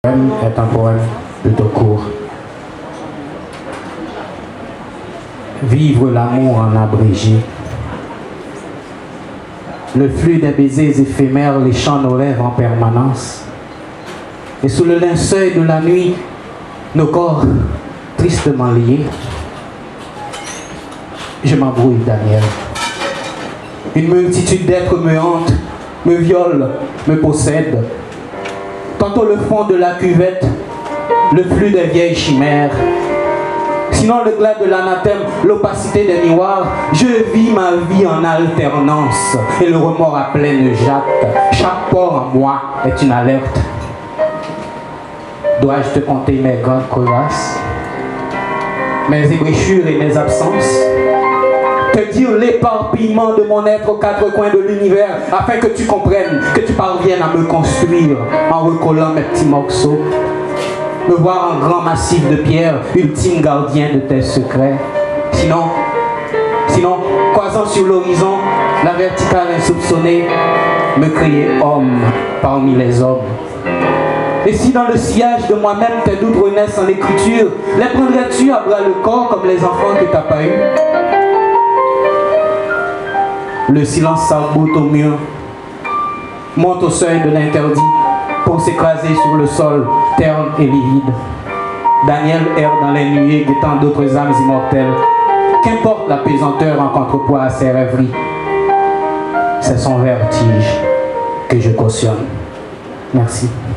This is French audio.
poème est un poème plutôt court. Vivre l'amour en abrégé. Le flux des baisers éphémères léchant nos lèvres en permanence. Et sous le linceul de la nuit, nos corps tristement liés. Je m'embrouille, Daniel. Une multitude d'êtres me hante, me viole, me possède. Tantôt le fond de la cuvette, le flux des vieilles chimères. Sinon le glas de l'anathème, l'opacité des miroirs. Je vis ma vie en alternance et le remords à pleine jatte. Chaque pore en moi est une alerte. Dois-je te compter mes grandes crevasses, mes ébréchures et mes absences? Te dire l'éparpillement de mon être aux quatre coins de l'univers afin que tu comprennes, que tu parviennes à me construire en recollant mes petits morceaux. Me voir en grand massif de pierre, ultime gardien de tes secrets. Sinon, croisant sur l'horizon, la verticale insoupçonnée, me crier homme parmi les hommes. Et si dans le sillage de moi-même tes doutes renaissent en écriture, les prendrais-tu à bras le corps comme les enfants que t'as pas eu? Le silence s'arboute au mur, monte au seuil de l'interdit pour s'écraser sur le sol terne et livide. Daniel erre dans les nuées guettant d'autres âmes immortelles. Qu'importe la pesanteur en contrepoids à ses rêveries, c'est son vertige que je cautionne. Merci.